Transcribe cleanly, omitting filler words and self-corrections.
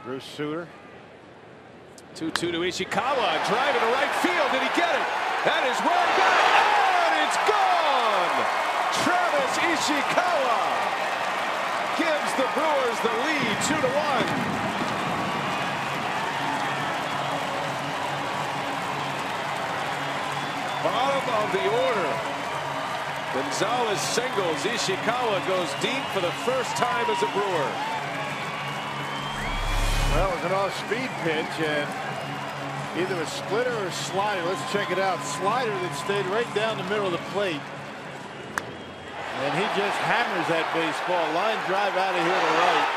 Bruce Sutter. 2-2 to Ishikawa. Drive to right field. Did he get it? That is well done. And it's gone. Travis Ishikawa gives the Brewers the lead 2-1. Bottom of the order. Gonzalez singles. Ishikawa goes deep for the first time as a Brewer. Well, it was an off-speed pitch and either a splitter or a slider. Let's check it out. Slider that stayed right down the middle of the plate. And he just hammers that baseball. Line drive out of here to right.